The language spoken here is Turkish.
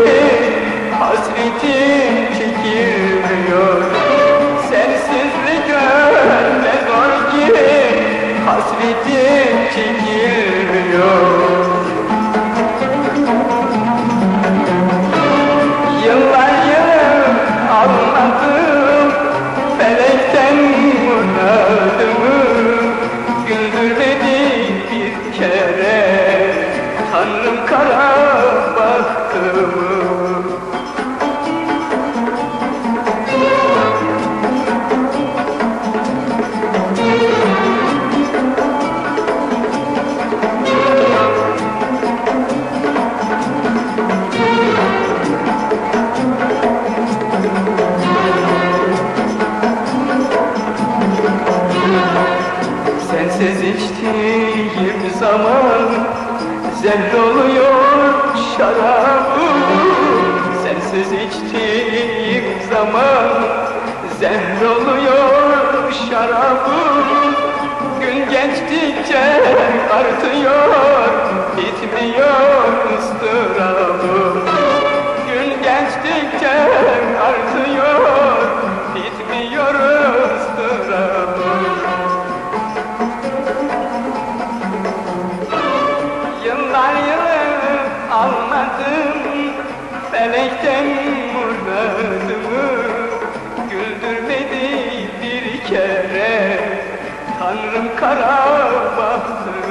hasretim çekilmiyor. Sensizlik öyle zor ki hasretim çekilmiyor. Yıllar yılı almadım felekten muradımı, güldürmedi bir kere Tanrım kara bahtımı. Sensiz içtiğim zaman zehir oluyor şarabım. Sensiz içtiğim zaman zehir oluyor şarabım. Gün geçtikçe artıyor, bitmiyor ıstırabım. Gün geçtikçe artıyor, bitmiyor ıstırabım. Yıllar yılı almadım felekten muradımı, güldürmedi bir kere Tanrım kara bahtımı.